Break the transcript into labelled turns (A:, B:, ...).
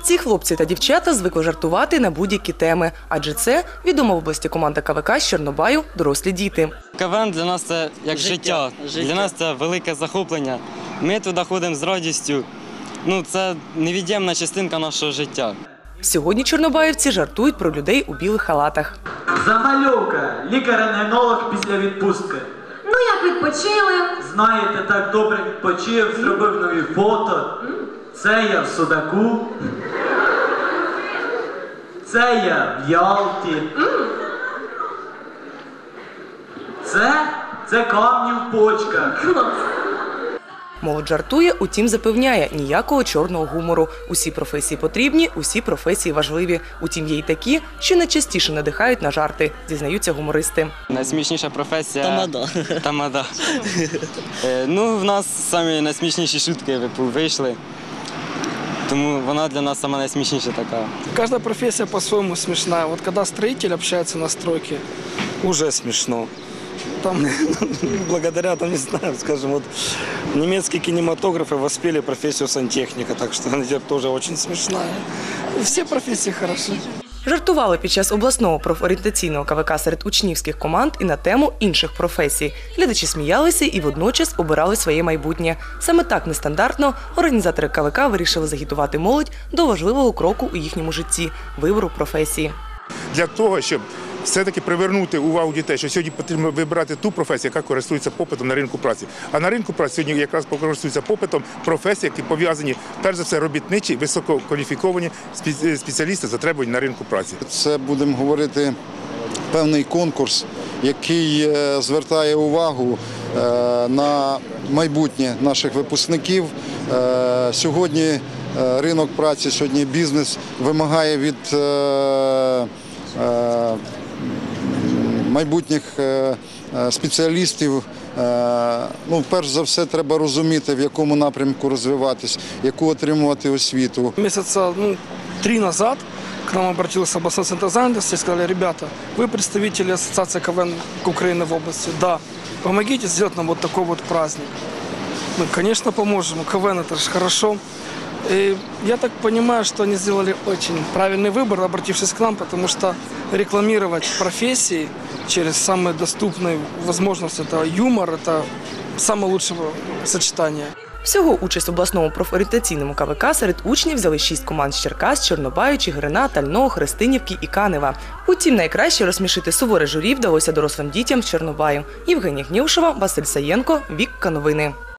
A: Ці хлопці та дівчата звикли жартувати на будь-які теми, адже це відома в області команда КВК з Чорнобаю «Дорослі діти».
B: КВН для нас – це як життя. Для нас це велике захоплення. Ми туди ходимо з радістю. Це невід'ємна частинка нашого життя.
A: Сьогодні чорнобаївці жартують про людей у білих халатах.
C: Замальовка. Лікар-рентгенолог після відпустки.
D: Як відпочили?
C: Знаєте, так добре відпочив, зробив нові фото. Це я в Судаку. Це я в Ялті. Це камні в почках.
A: Молодь жартує, утім запевняє – ніякого чорного гумору. Усі професії потрібні, усі професії важливі. Утім, є й такі, що найчастіше надихають на жарти, зізнаються гумористи.
B: Найсмішніша професія –
E: тамада.
B: Тамада. В нас самі найсмішніші шутки вийшли. Тому вона для нас сама найсмішніша така.
F: Каждая профессия по-своему смешная. Вот когда строитель общается на стройке, уже смешно. Там, благодаря, не знаю, скажем, немецкие кинематографы воспели профессию сантехника, так что она тоже очень смешная. Все профессии хороши.
A: Жартували під час обласного профорієнтаційного КВК серед учнівських команд і на тему інших професій. Глядачі сміялися і водночас обирали своє майбутнє. Саме так нестандартно організатори КВК вирішили загітувати молодь до важливого кроку у їхньому житті – вибору професії.
G: Для того, щоб все-таки привернути увагу дітей, що сьогодні потрібно вибирати ту професію, яка користується попитом на ринку праці. А на ринку праці сьогодні якраз користуються попитом професії, які пов'язані, перш за все, робітничі, висококваліфіковані спеціалісти, затребувані на ринку праці.
H: Це, будемо говорити, певний конкурс, який звертає увагу на майбутнє наших випускників. Сьогодні ринок праці, сьогодні бізнес вимагає від майбутніх спеціалістів, перш за все, треба розуміти, в якому напрямку розвиватись, яку отримувати освіту.
F: Месяца 3 назад к нам обратился областной центр занятости и сказали: ребята, вы представители Ассоциации КВН Украины в области, да, помогите сделать нам вот такой вот праздник. Мы, конечно, поможем, КВН это же хорошо. И я так понимаю, что они сделали очень правильный выбор, обратившись к нам, потому что рекламировать профессии через самые доступные возможности, это юмор, это самое лучшее сочетание.
A: Всього участь в обласному профорієнтаційному КВК серед учнів взяли 6 команд з Черкас, Чорнобаю, Чигирина, Тального, Христинівки і Канева. Утім, найкраще розсмішити суворе журі вдалося дорослим дітям з Чорнобаю. Євгенія Гнівшова, Василь Саєнко, Вікка Новини.